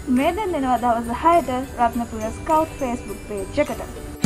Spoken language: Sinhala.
මේ දැන් දෙනවා දවස් 6ට රත්නපුර ස්කවුට් Facebook page එකට.